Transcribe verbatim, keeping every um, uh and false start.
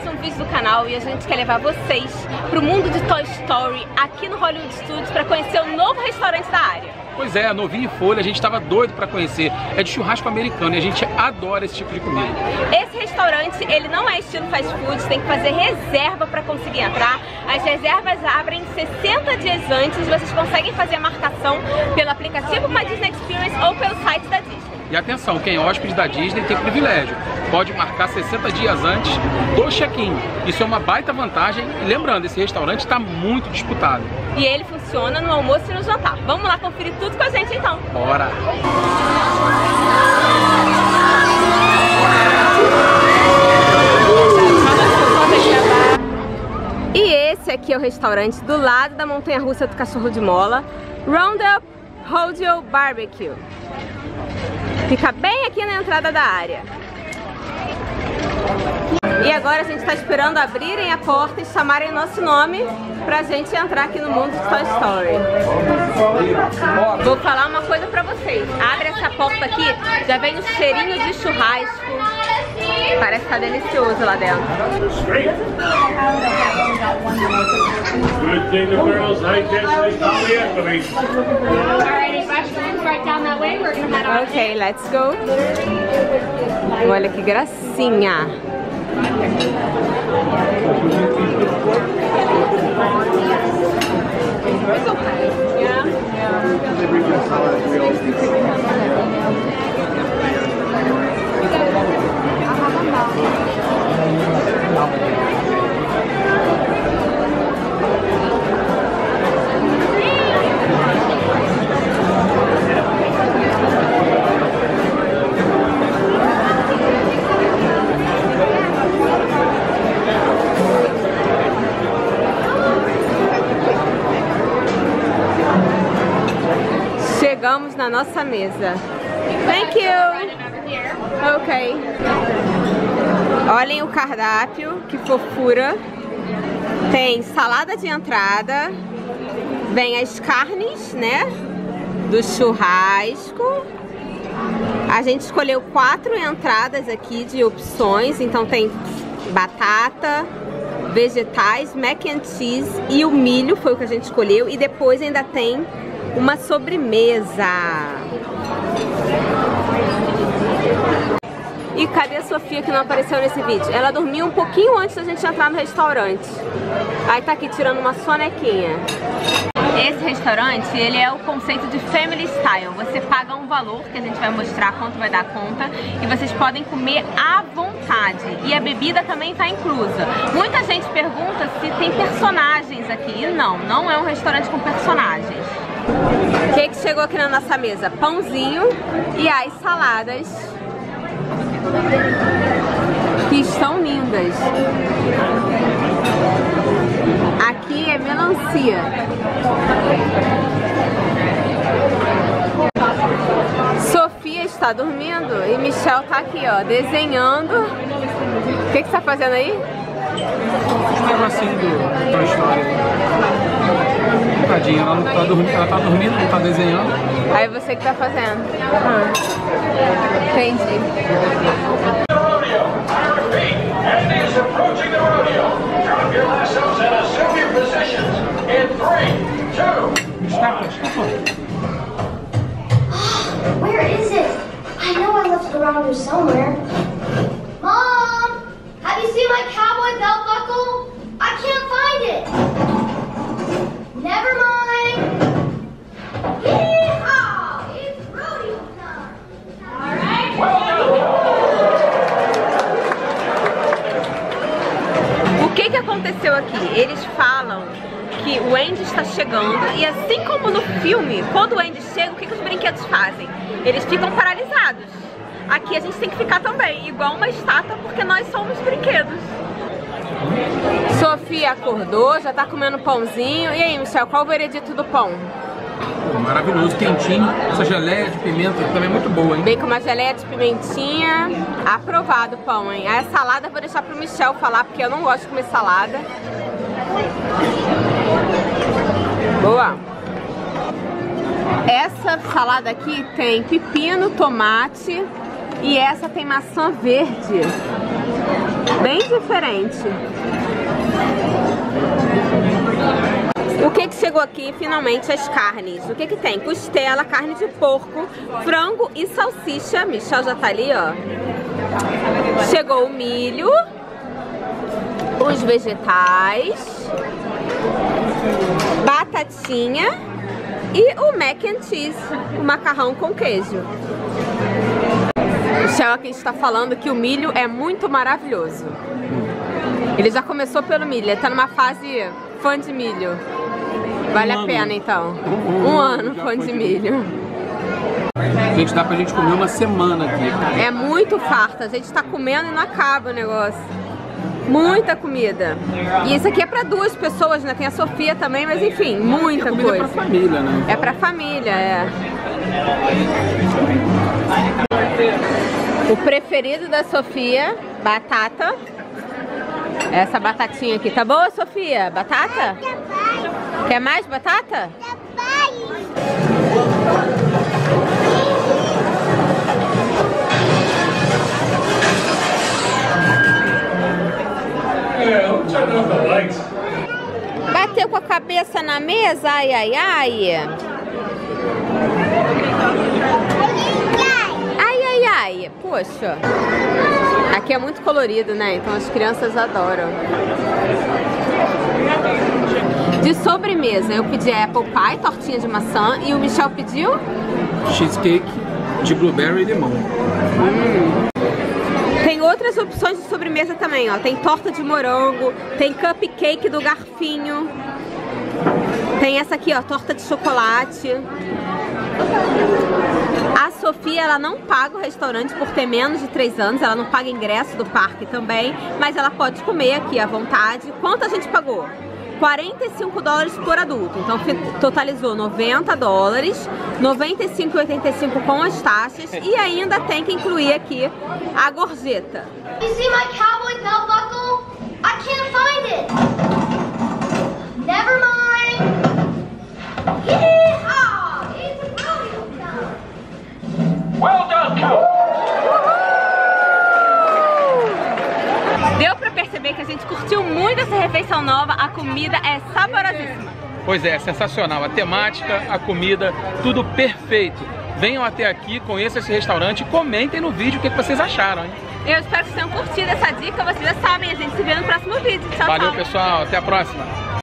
mais um vídeo do canal e a gente quer levar vocês pro mundo de Toy Story aqui no Hollywood Studios para conhecer o novo restaurante da área. Pois é, novinho em folha, a gente tava doido pra conhecer. É de churrasco americano e a gente adora esse tipo de comida. Esse restaurante, ele não é estilo fast food, tem que fazer reserva pra conseguir entrar. As reservas abrem sessenta dias antes, vocês conseguem fazer a marcação pelo aplicativo My Disney Experience ou pelo site da Disney. E atenção, quem é hóspede da Disney tem privilégio. Pode marcar sessenta dias antes do check-in. Isso é uma baita vantagem. E lembrando, esse restaurante está muito disputado. E ele funciona no almoço e no jantar. Vamos lá conferir tudo com a gente então. Bora! E esse aqui é o restaurante do lado da montanha-russa do cachorro de mola, Roundup Rodeo Barbecue. Fica bem aqui na entrada da área. E agora a gente está esperando abrirem a porta e chamarem nosso nome pra gente entrar aqui no mundo de Toy Story. Vou falar uma coisa pra vocês. Abre essa porta aqui, já vem um cheirinho de churrasco. Parece que tá delicioso lá dentro. Ok, let's go. Olha que gracinha. Chegamos na nossa mesa. Thank you. Ok. Olhem o cardápio, que fofura. Tem salada de entrada. Vem as carnes, né? Do churrasco. A gente escolheu quatro entradas aqui de opções. Então tem batata, vegetais, mac and cheese e o milho foi o que a gente escolheu. E depois ainda tem uma sobremesa. E cadê a Sofia que não apareceu nesse vídeo? Ela dormiu um pouquinho antes da gente entrar no restaurante. Aí tá aqui tirando uma sonequinha. Esse restaurante, ele é o conceito de Family Style. Você paga um valor, que a gente vai mostrar quanto vai dar a conta, e vocês podem comer à vontade. E a bebida também está inclusa. Muita gente pergunta se tem personagens aqui. E não, não é um restaurante com personagens. O que que chegou aqui na nossa mesa? Pãozinho e as saladas, que estão lindas. Aqui é melancia. Sofia está dormindo e Michelle tá aqui, ó, desenhando. O que que você tá fazendo aí? Um negocinho do Toy Story. Tadinha, ela, não tá dormindo, ela tá dormindo, não tá desenhando. Aí você que tá fazendo. Ah. Entendi. Where is it? I know I left it around here somewhere. Mom! Have you seen my cowboy belt buckle? I can't find it! Never mind! Yeehaw! It's rodeo time! Alright! O que que aconteceu aqui? Eles falam que o Andy está chegando e assim como no filme, quando o Andy chega, o que que os brinquedos fazem? Eles ficam paralisados. Aqui a gente tem que ficar também, igual uma estátua, porque nós somos brinquedos. Sofia acordou, já tá comendo pãozinho. E aí, Michelle, qual o veredito do pão? Maravilhoso, quentinho. Essa geleia de pimenta também é muito boa, hein? Bem com uma geleia de pimentinha. Aprovado o pão, hein? A salada eu vou deixar pro Michel falar, porque eu não gosto de comer salada. Boa. Essa salada aqui tem pepino, tomate e essa tem maçã verde. Bem diferente. O que que chegou aqui? Finalmente as carnes. O que que tem? Costela, carne de porco, frango e salsicha. Michel já tá ali, ó. Chegou o milho, os vegetais, batatinha e o mac and cheese, o macarrão com queijo. O Michel aqui está falando que o milho é muito maravilhoso. Ele já começou pelo milho, ele tá numa fase fã de milho. Vale a pena então. Um ano fã de milho. Gente, dá pra gente comer uma semana aqui. É muito farta, a gente tá comendo e não acaba o negócio. Muita comida. E isso aqui é pra duas pessoas, né? Tem a Sofia também, mas enfim, muita coisa. É pra família, né? É pra família, é. O preferido da Sofia, batata. Essa batatinha aqui, tá boa, Sofia? Batata? Quer mais batata? Bateu com a cabeça na mesa, ai, ai, ai. Ai, ai, ai. Poxa. Aqui é muito colorido, né? Então as crianças adoram. De sobremesa, eu pedi apple pie, tortinha de maçã, e o Michel pediu? Cheesecake de blueberry e limão. Hum. Tem outras opções de sobremesa também, ó. Tem torta de morango, tem cupcake do garfinho. Tem essa aqui, ó, torta de chocolate. A Sofia, ela não paga o restaurante por ter menos de três anos, ela não paga ingresso do parque também, mas ela pode comer aqui à vontade. Quanto a gente pagou? quarenta e cinco dólares por adulto, então totalizou noventa dólares, noventa e cinco e oitenta e cinco com as taxas, e ainda tem que incluir aqui a gorjeta. You see my cowboy belt buckle? I can't find it. Never mind. Yee-haw! It's a rodeo time. Well done, cowboy. Deu pra perceber que a gente curtiu muito essa refeição nova, a comida é saborosíssima. Pois é, sensacional. A temática, a comida, tudo perfeito. Venham até aqui, conheçam esse restaurante e comentem no vídeo o que vocês acharam, hein? Eu espero que vocês tenham curtido essa dica, vocês já sabem, a gente se vê no próximo vídeo. Tchau, Valeu, tchau. pessoal. Até a próxima.